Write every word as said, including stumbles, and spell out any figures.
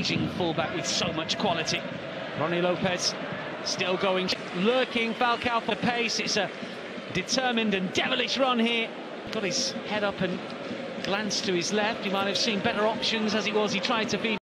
emerging fullback with so much quality. Rony Lopes still going, lurking. Falcao for pace. It's a determined and devilish run here. Got his head up and glanced to his left. He might have seen better options as it was. He tried to feed.